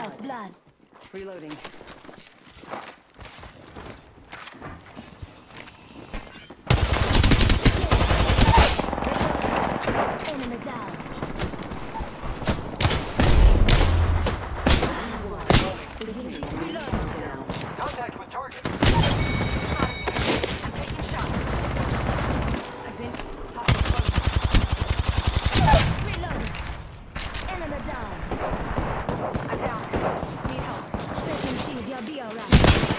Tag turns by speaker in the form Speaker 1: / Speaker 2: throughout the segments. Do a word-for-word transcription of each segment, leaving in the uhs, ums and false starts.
Speaker 1: First blood.
Speaker 2: Reloading.
Speaker 1: Enemy down.
Speaker 3: Contact with target.
Speaker 2: I've been
Speaker 1: Reloading. Enemy down.
Speaker 2: I'm down. Need help.
Speaker 1: Setting shield, you'll be alright.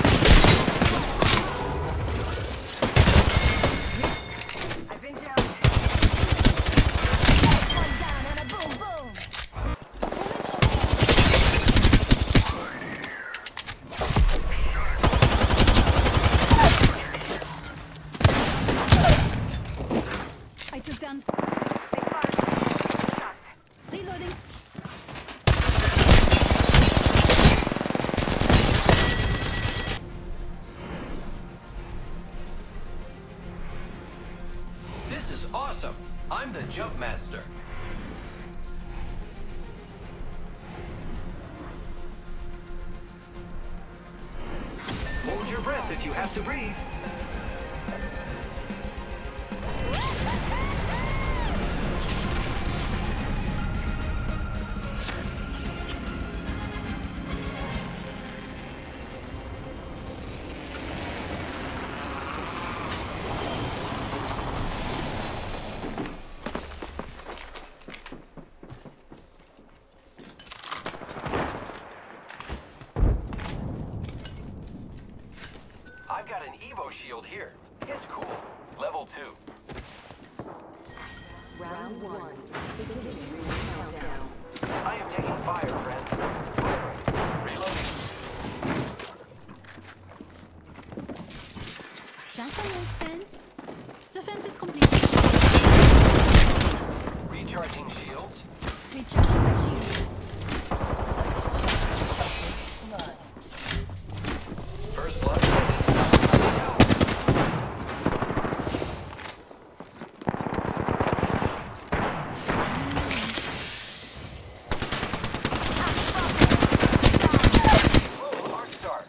Speaker 2: I've been down.
Speaker 1: One down and a boom boom.
Speaker 2: I took down. They spotted shots. Reloading.
Speaker 3: This is awesome. I'm the jump master. Hold your breath if you have to breathe. I've got an Evo shield here. It's cool. Level two.
Speaker 4: Round one. Beginning countdown.
Speaker 3: I am taking fire, friends. Reloading.
Speaker 2: That's a nice fence. The fence is complete.
Speaker 3: Recharging shields.
Speaker 2: Recharging my shield.
Speaker 3: First blood. Whoa, arc star.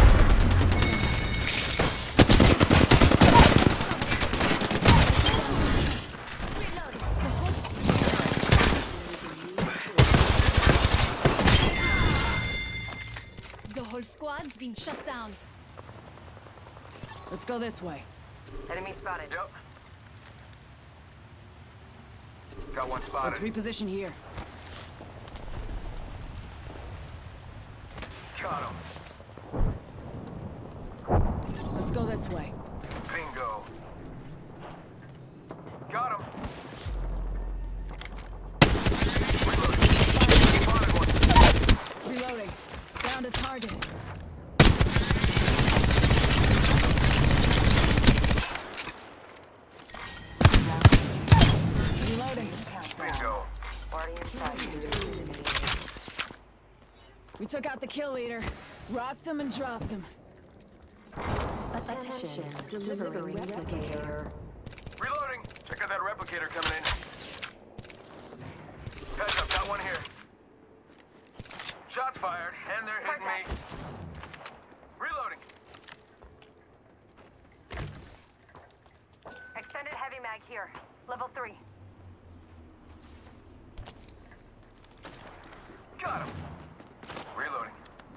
Speaker 2: The whole squad's been shut down.
Speaker 5: Let's go this way.
Speaker 2: Enemy spotted.
Speaker 3: Yep. Got one
Speaker 5: Let's
Speaker 3: spotted.
Speaker 5: reposition here.
Speaker 3: Got him.
Speaker 5: Let's go this way.
Speaker 3: Bingo. Got him.
Speaker 5: Reloading. Down to target. Reloading.
Speaker 3: Bingo.
Speaker 4: Party inside.
Speaker 5: We took out the kill leader. Rocked him and dropped him.
Speaker 4: Attention. Delivering replicator.
Speaker 3: Reloading. Check out that replicator coming in. Heads up, got one here. Shots fired, and they're hitting me. Reloading.
Speaker 2: Extended heavy mag here. Level three.
Speaker 3: Got him. Reloading.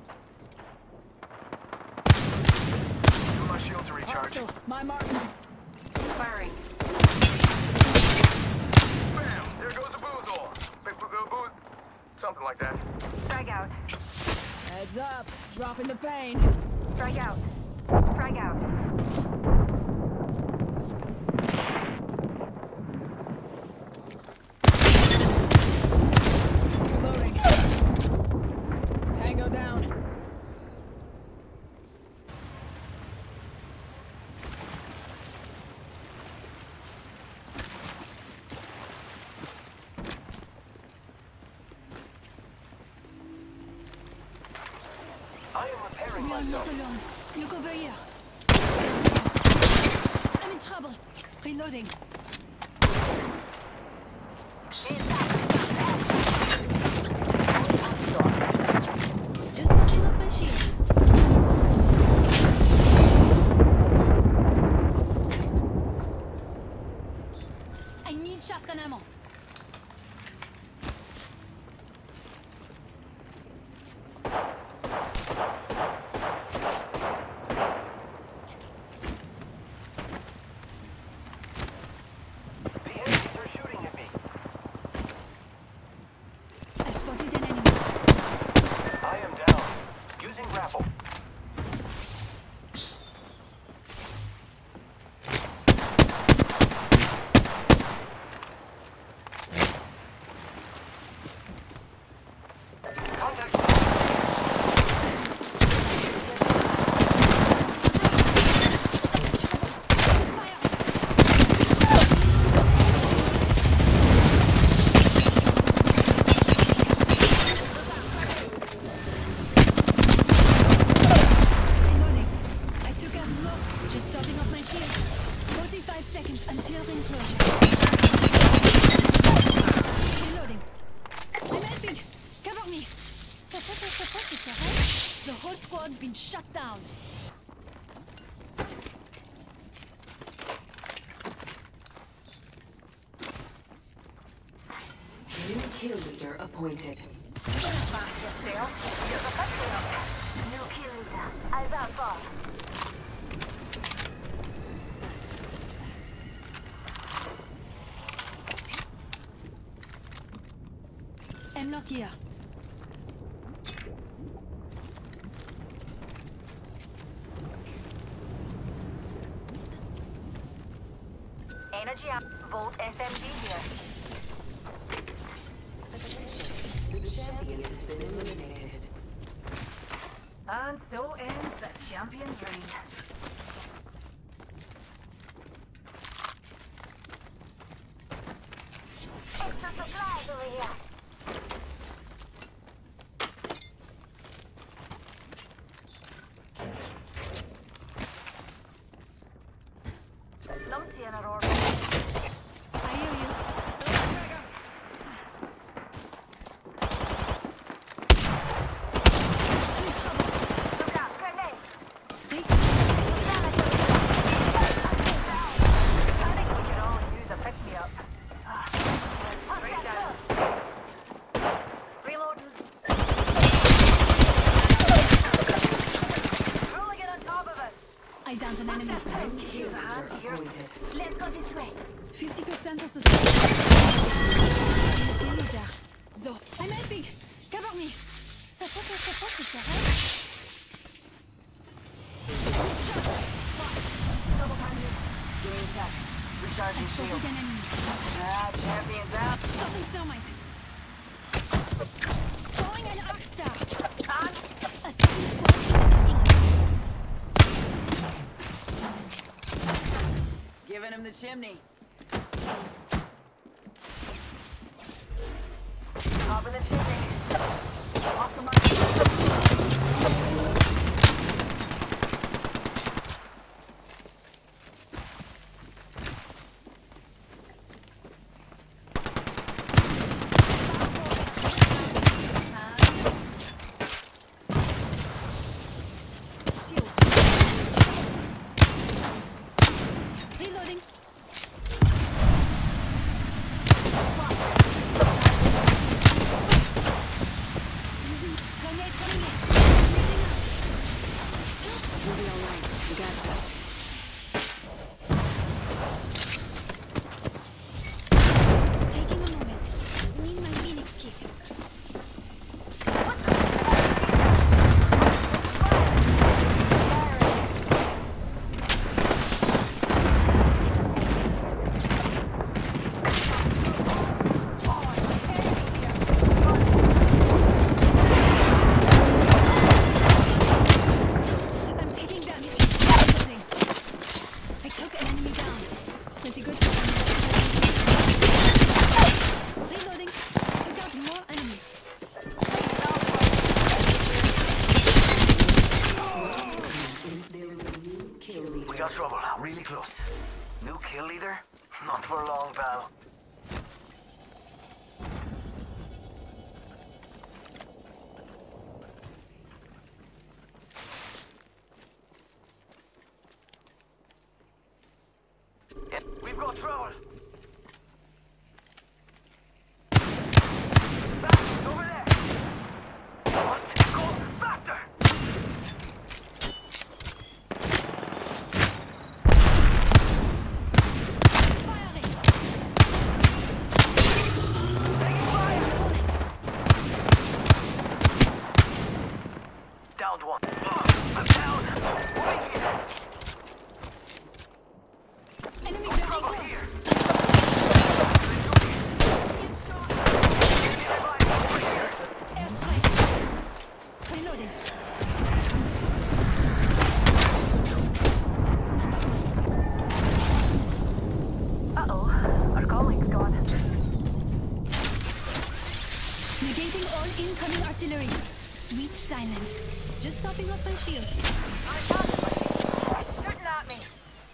Speaker 3: Give my shield to recharge.
Speaker 5: Also, my mark.
Speaker 2: Firing.
Speaker 3: Bam! There goes a boozle. Big boo boo boo. Something like that.
Speaker 2: Frag out.
Speaker 5: Heads up. Dropping the pain.
Speaker 2: Frag out. Frag out.
Speaker 5: Loading. Tango down.
Speaker 3: I am repairing
Speaker 2: We are not
Speaker 3: myself.
Speaker 2: alone. Look over here. I'm in trouble. Reloading.
Speaker 4: leader appointed.
Speaker 1: Smash yourself. You're the best one. New kill leader. Eyes out far.
Speaker 2: Unlock here.
Speaker 1: Energy up. Volt S M G here.
Speaker 4: The champion has been eliminated.
Speaker 1: And so ends the champion's reign. Extra supplies over here. Numpty in our order.
Speaker 2: I hear you. I'm in trouble.
Speaker 1: Look out, grenade.
Speaker 2: Hey,
Speaker 1: Damage over here. I think we could all use a pick-me-up. Ah, straight down. Reloading. Rolling it on top of us.
Speaker 2: I downed an enemy.
Speaker 1: Here's a hand, here's... Let's go this way.
Speaker 2: fifty percent of the squad. Kill leader. So, I'm helping. Cover me. Ça fait que ça passe, c'est vrai?
Speaker 1: Double time here. Give me a sec.
Speaker 2: I
Speaker 1: Recharging
Speaker 2: spotted
Speaker 1: shield.
Speaker 2: an enemy.
Speaker 1: Ah, champions out.
Speaker 2: Tossing thermite. Throwing an arc star.
Speaker 1: And
Speaker 2: A second squad attacking us.
Speaker 5: Giving him the chimney.
Speaker 1: top of the chimney. Oscar Mark.
Speaker 2: Reloading. Using grenade coming in. Moving out.
Speaker 4: You'll be alright. We gotcha.
Speaker 2: Taking a moment. Need my Phoenix kit. I'm taking damage. Reloading. I took an enemy down. Pretty good. Reloading. I took out more enemies.
Speaker 4: There is a new kill leader.
Speaker 3: We got trouble. Really close. New kill leader? Not for long, pal. Yeah, we've got trouble. Back, over there. Must go faster.
Speaker 2: Firing.
Speaker 3: Taking fire. Downed one. Oh, I'm down. Wait here.
Speaker 2: Enemy very
Speaker 3: Trouble
Speaker 2: close.
Speaker 3: here.
Speaker 2: Airstrike. Reloading.
Speaker 1: Uh-oh. Our colleague's gone.
Speaker 2: Negating all incoming artillery. Sweet silence. Just topping off my shields.
Speaker 1: I'm coming. Shooting at me.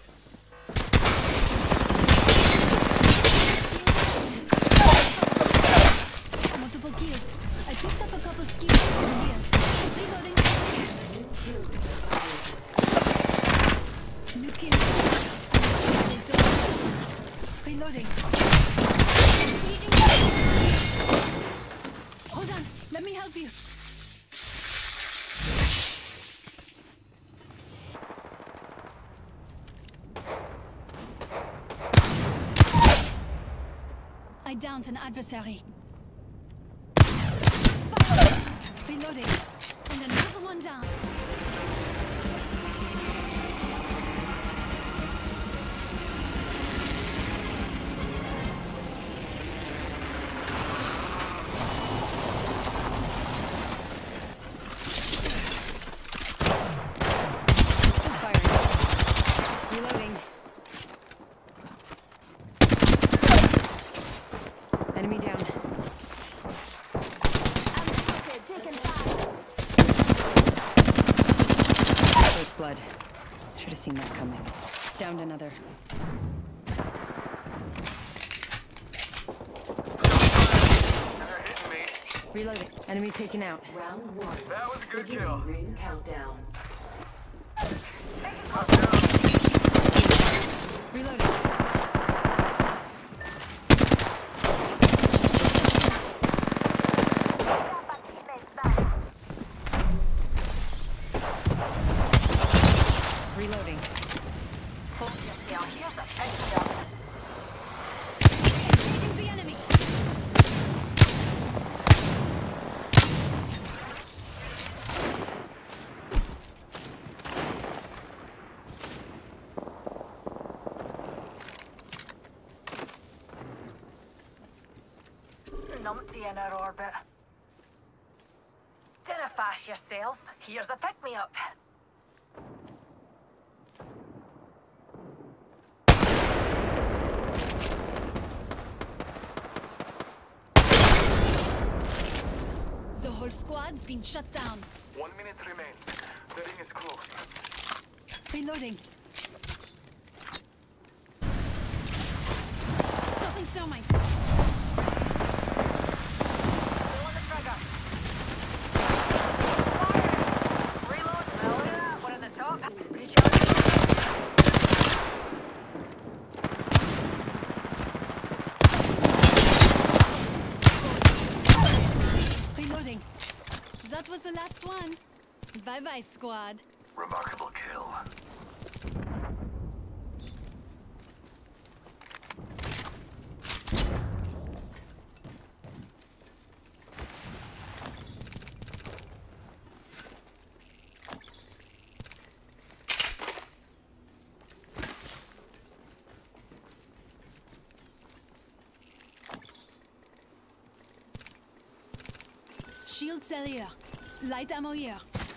Speaker 2: Multiple kills. I picked up a couple skills over the years. Reloading. New kill. They don't want us. Reloading. Reading. help you. I downed an adversary. Reloading. And another one down.
Speaker 5: Reloading. Enemy down. First blood. Should have seen that coming. Downed another.
Speaker 3: They're hitting me.
Speaker 5: Reloading. Enemy taken out.
Speaker 4: Round one.
Speaker 3: That was a good
Speaker 4: Beginning
Speaker 3: kill.
Speaker 4: ring countdown.
Speaker 3: I'm down.
Speaker 5: Reloading. Reloading.
Speaker 1: Hold yourself. Here's a pick me up.
Speaker 2: Engaging the enemy.
Speaker 1: Numpty in our orbit. Dinna fash yourself. Here's a pick-me-up.
Speaker 2: The whole squad's been shut down.
Speaker 3: One minute remains. The ring is close.
Speaker 2: Reloading. Tossing thermite.
Speaker 1: Pull on the trigger. Fire! Reload. Now look at that. One at the top. Recharge.
Speaker 2: Reloading. That was the last one. Bye bye, squad.
Speaker 3: Remarkable kill.
Speaker 2: Shield cell here. Light ammo here.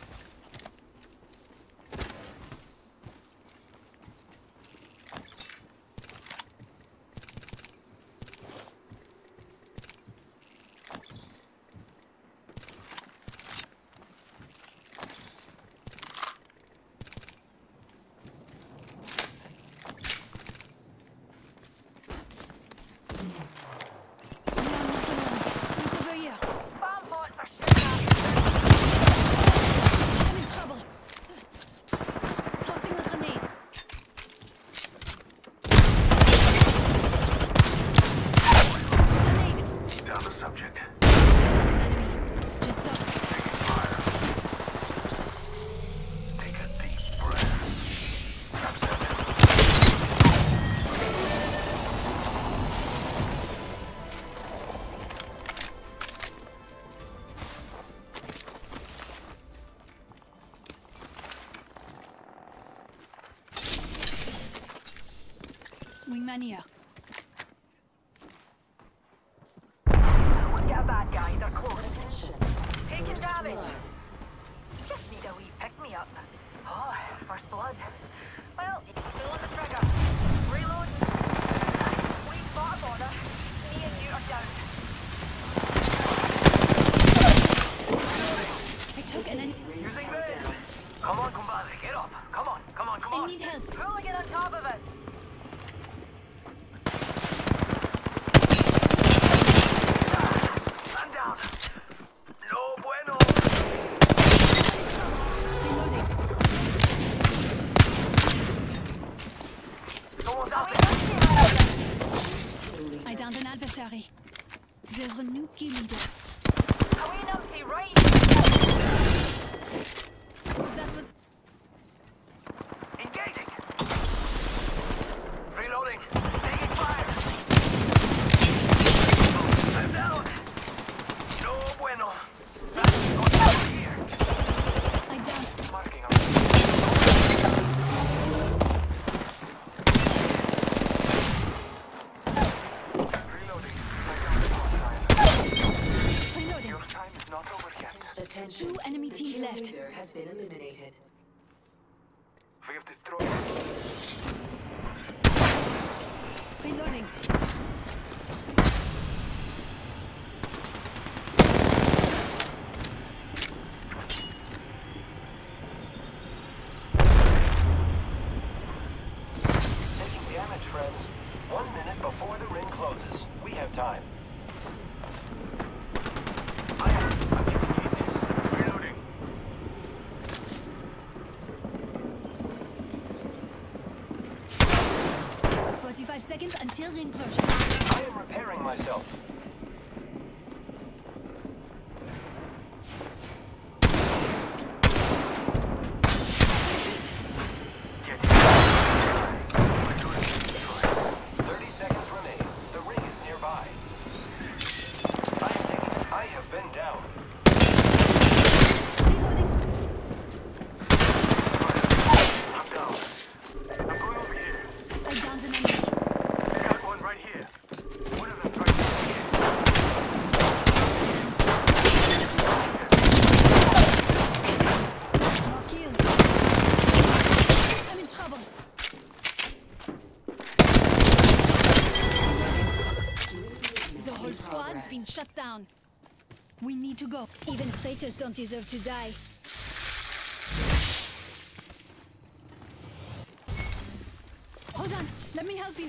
Speaker 2: Look over here.
Speaker 1: Bomb bots are shooting at you.
Speaker 2: I'm in trouble. Tossing the grenade. Grenade.
Speaker 3: Down the subject.
Speaker 2: Enemy. Just stop.
Speaker 3: Fire. Take a deep breath. Trap set.
Speaker 2: Wingman here.
Speaker 1: Don't get a bad guy. They're close.
Speaker 4: Attention.
Speaker 1: Taking
Speaker 4: First
Speaker 1: damage.
Speaker 4: blood.
Speaker 1: Just need a wee pick-me-up. Oh, first blood. Well, pull on the trigger. Reload. We fought a border. Me and you are down.
Speaker 2: I took an enemy.
Speaker 3: Using this. Come on, compadre. Get up. Come on. Come on. Come
Speaker 2: I
Speaker 3: on.
Speaker 2: need help.
Speaker 1: Hooligan on top of us.
Speaker 3: I'm down. No bueno.
Speaker 2: Reloading.
Speaker 3: Someone's
Speaker 1: Are
Speaker 3: out
Speaker 1: we
Speaker 3: there.
Speaker 1: lucky?
Speaker 2: I downed an adversary. There's a new key leader.
Speaker 1: Are we numpty right
Speaker 4: been eliminated.
Speaker 3: We have destroyed.
Speaker 2: Reloading.
Speaker 6: Taking damage, friends. One minute before the ring closes. We have time.
Speaker 3: I am. I'm getting hit. Reloading.
Speaker 2: forty-five seconds until ring closure.
Speaker 6: I am repairing myself. thirty seconds remain. The ring is nearby. I am taking... I have been down.
Speaker 2: Reloading.
Speaker 3: I'm down. I'm going over here.
Speaker 2: I downed an enemy.
Speaker 3: I got one right here. One of them right here.
Speaker 2: More kills. I'm in trouble. The whole squad's been shut down. We need to go. Even traitors don't deserve to die. Hold on, let me help you.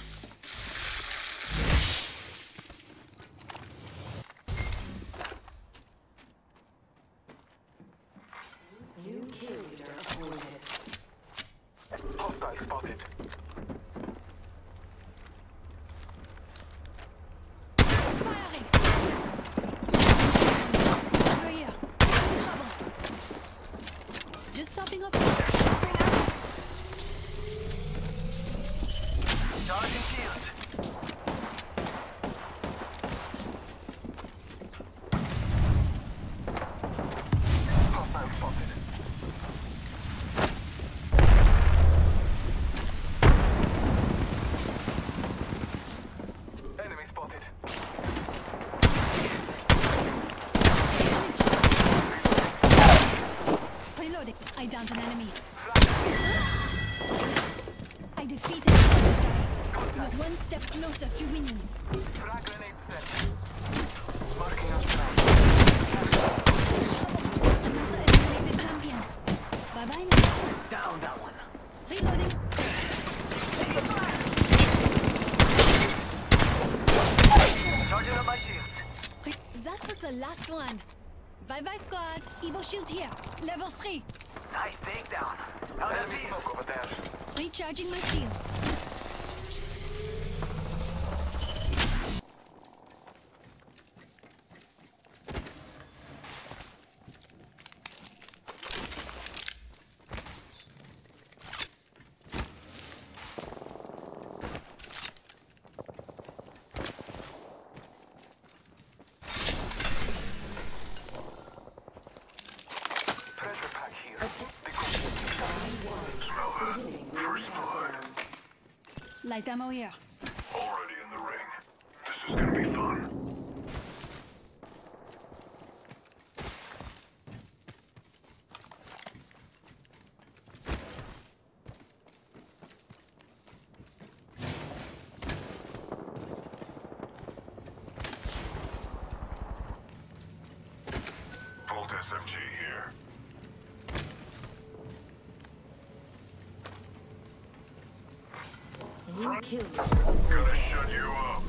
Speaker 4: New kill leader appointed.
Speaker 3: Hostile spotted.
Speaker 2: Firing! Over here. I'm in trouble. Just topping up.
Speaker 3: Charging shields. Hostile spotted. Enemy spotted.
Speaker 2: Reloading. I downed an enemy. I defeated the adversary. We're one step closer to winning.
Speaker 3: Frag grenade set. Marking our strike.
Speaker 2: Another eliminated champion. Bye bye now.
Speaker 3: Down that one.
Speaker 2: Reloading.
Speaker 3: Charging up my shields.
Speaker 2: That was the last one. Bye bye squad. Evo shield here. Level three.
Speaker 3: Nice takedown. Enemy smoke over there.
Speaker 2: Recharging my shields.
Speaker 3: Treasure pack here.
Speaker 4: Beginning ring countdown.
Speaker 2: Light ammo here.
Speaker 3: Already in the ring. This is gonna be fun. Bolt S M G here.
Speaker 4: New kill leader
Speaker 3: Gonna
Speaker 4: appointed.
Speaker 3: shut you up.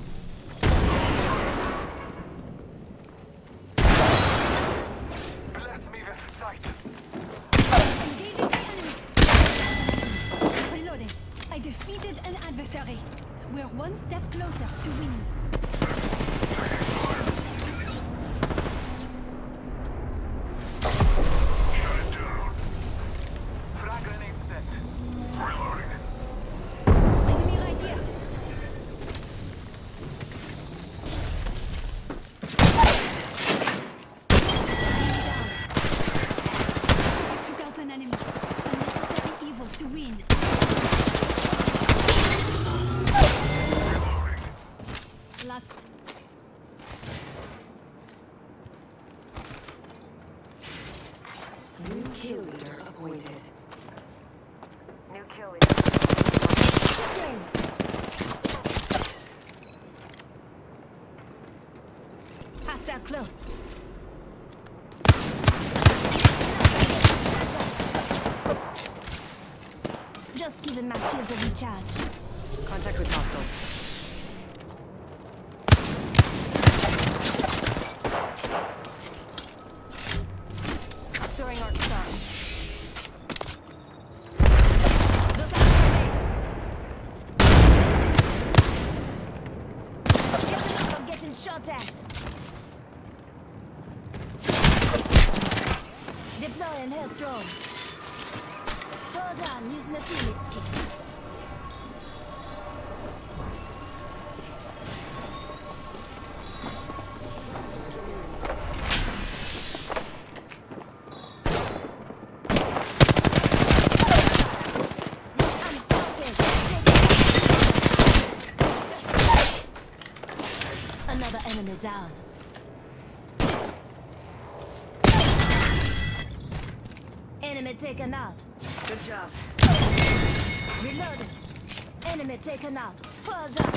Speaker 3: Bless me with sight.
Speaker 2: Engaging the enemy. Reloading. I defeated an adversary. We're one step closer to winning.
Speaker 3: Shut it down. Frag grenade set. Reloading.
Speaker 2: Enemy right here. I took out an enemy. Unnecessary evil to win.
Speaker 3: Reloading.
Speaker 2: Last Just giving my shields a recharge.
Speaker 5: Contact with hostile.
Speaker 2: Throwing arc star. Look out for me. Getting up, I'm getting shot at. Deploying health drone. Hold on, using a Phoenix kit. Another enemy down. Enemy taken out.
Speaker 5: Good job.
Speaker 2: Reloading. Enemy taken out. Well done.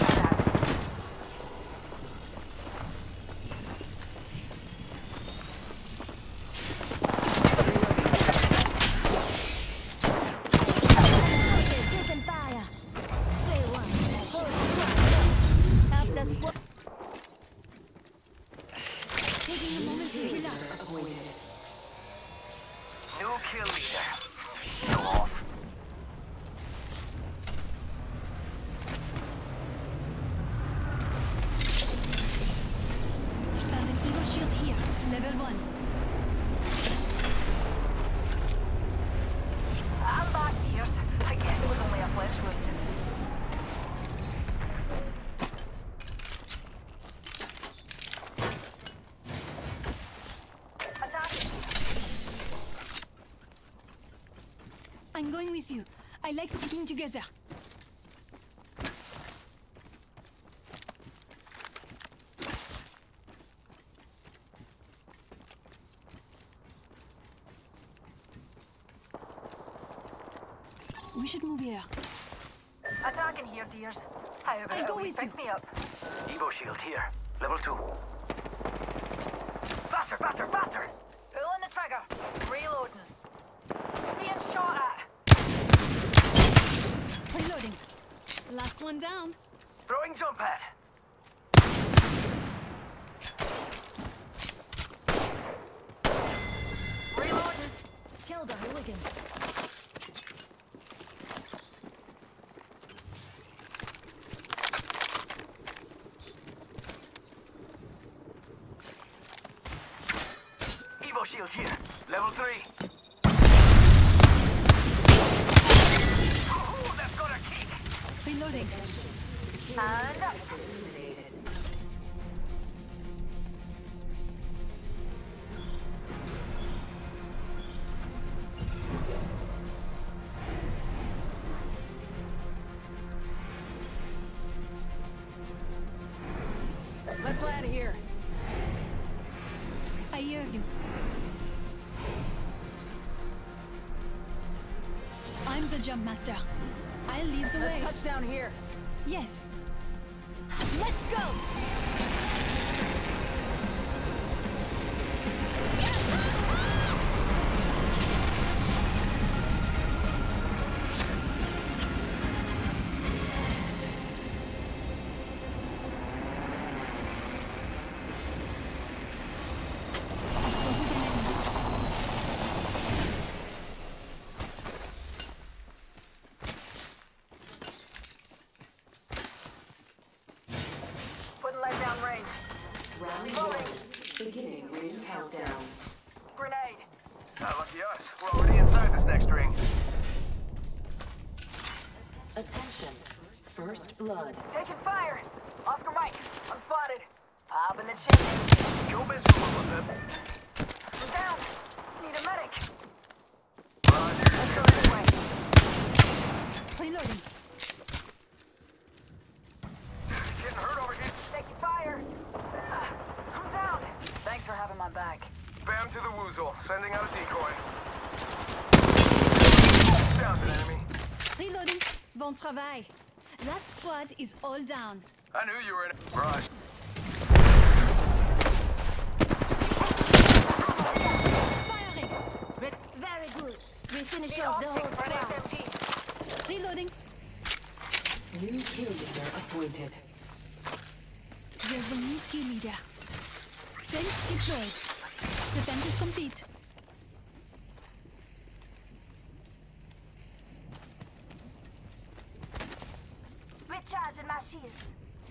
Speaker 2: Taking fire. Say one. Hold squad. After squad. Taking a moment to heal up.
Speaker 4: Appointed.
Speaker 6: New kill leader. Show off.
Speaker 2: Found an evil shield here. Level one.
Speaker 1: I'm back, dears. I guess it was only a flesh wound. Attack!
Speaker 2: I'm going with you. I like sticking together. We should move here.
Speaker 1: Attacking here, dears. How about
Speaker 2: I'll go
Speaker 1: a wee
Speaker 2: with you.
Speaker 1: pick me up?
Speaker 6: Evo shield here. Level two.
Speaker 1: Faster, faster, faster! Pulling the trigger. Reloading. Being shot at.
Speaker 2: Reloading. Last one down.
Speaker 6: Throwing jump pad.
Speaker 1: Reloading.
Speaker 2: Killed a hooligan.
Speaker 6: Evo shield here. Level three. Ooh, that's got a kick.
Speaker 2: Reloading.
Speaker 1: And up.
Speaker 5: Let's land here.
Speaker 2: I hear you. I'm the jump master. I'll lead the way.
Speaker 5: Let's touch down here.
Speaker 2: Yes. Let's go!
Speaker 1: Putting lead down range.
Speaker 4: Round
Speaker 1: Reloading.
Speaker 4: one. Beginning ring countdown.
Speaker 1: Grenade.
Speaker 6: Ah, lucky us. We're already inside this next ring.
Speaker 4: Attention. First blood.
Speaker 1: Taking fire. Oscar Mike. I'm spotted. Up in the chin.
Speaker 6: You'll miss a little bit.
Speaker 1: I'm down. Need a medic.
Speaker 6: Roger.
Speaker 1: Let's go this way.
Speaker 2: Reloading.
Speaker 6: Getting hurt over here.
Speaker 1: Taking fire. Ah, I'm down. Thanks for having my back.
Speaker 6: Bam to the woozle. Sending out a decoy. Down to the enemy.
Speaker 2: Reloading. Bon travail. That squad is all down.
Speaker 6: I knew you were in it. Right.
Speaker 2: Firing.
Speaker 7: Very good. We finish
Speaker 1: Need
Speaker 7: off the whole
Speaker 1: optics for an
Speaker 7: squad.
Speaker 1: S M G.
Speaker 4: eliminated.
Speaker 2: There's the new key leader. Fence deployed. The fence is complete.
Speaker 1: Recharging my shields.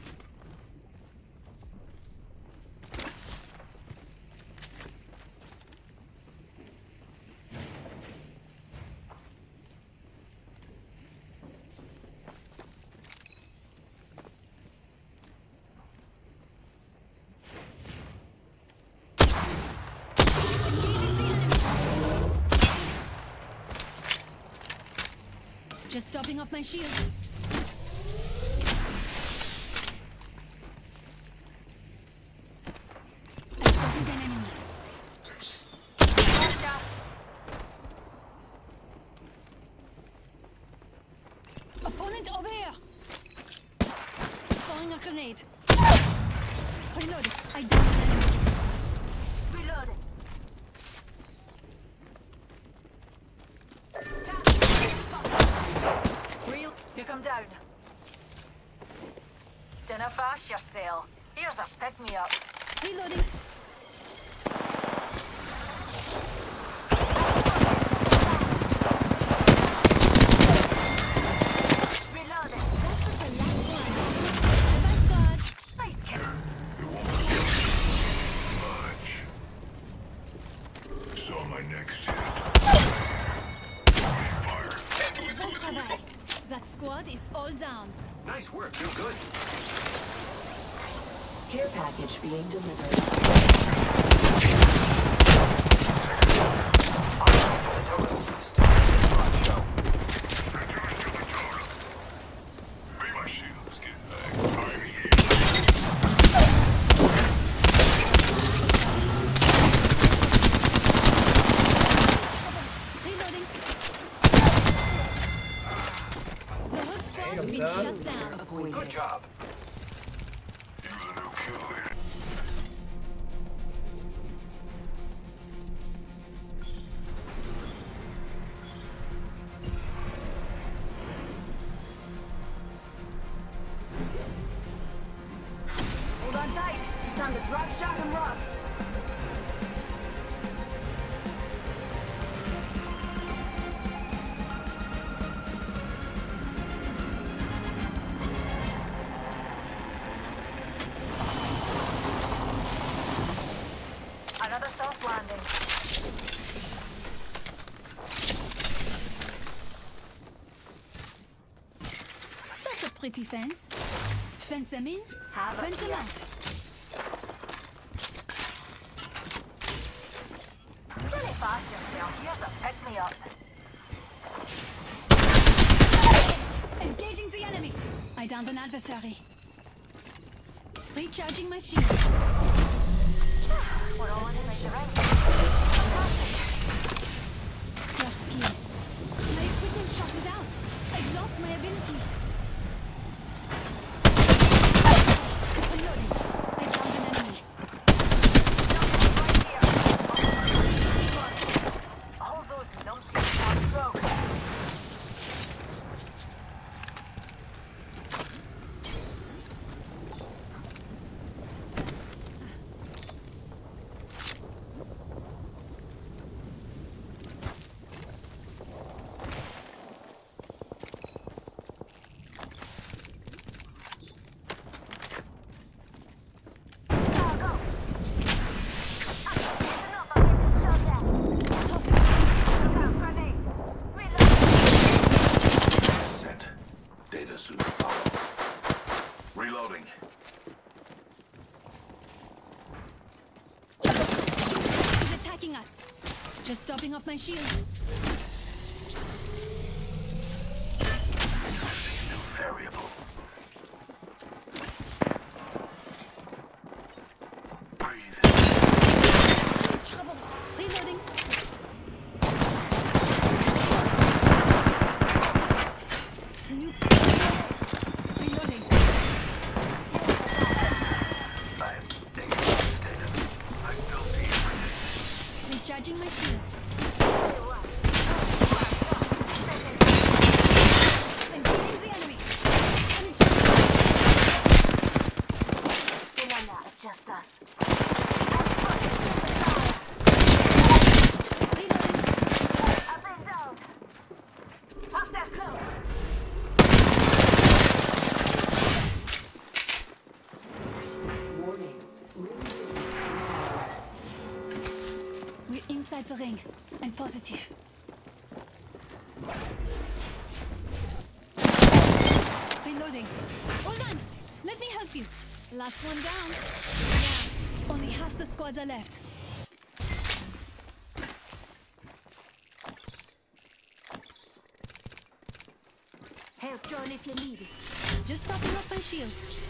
Speaker 2: Just topping off my shield. I spotted an enemy. Opponent over here. Throwing a grenade. Reload. I downed an enemy.
Speaker 1: Reloading. Real. You come down. Dinner fast yourself. Here's a pick-me-up.
Speaker 2: Reloading.
Speaker 1: Reloading.
Speaker 2: That was the last one. Bye-bye, squad.
Speaker 1: Nice kill.
Speaker 7: Saw my next hit.
Speaker 2: Bon travail. That squad is all down.
Speaker 6: Nice work. You're good.
Speaker 4: Care package being delivered.
Speaker 7: My shields get back. I'm here.
Speaker 2: Reloading. The whole squad has been shut down.
Speaker 6: Good job.
Speaker 7: You're the new kill leader.
Speaker 1: Hold on tight. It's time to drop shot and run. Another soft landing.
Speaker 2: Such a pretty fence. Fence them in,
Speaker 1: Have a
Speaker 2: fence them
Speaker 1: fear.
Speaker 2: out.
Speaker 1: Really fast yourself. Here's a pick-me-up.
Speaker 2: Engaging the enemy. I downed an adversary. Recharging my shield.
Speaker 1: We're all inside the ring.
Speaker 2: First kill. My equipment shut it out. I've lost my abilities. Reloading. I downed an enemy.
Speaker 1: All those numpties are broke.
Speaker 7: Sent. Data soon to follow. Reloading.
Speaker 2: He's attacking us. Just topping off my shields.
Speaker 7: Variable. Breathe.
Speaker 2: Trouble. Reloading. New. Reloading.
Speaker 7: I am taking this data. I still see everything.
Speaker 2: Recharging my shields.
Speaker 1: Relax. close.
Speaker 4: Warning. Ring progress.
Speaker 2: We're inside the ring. I'm positive. Reloading. Hold on. Let me help you. Last one down. Yeah. Only half the squads are left.
Speaker 1: Help John if you need it.
Speaker 2: Just topping up my shields.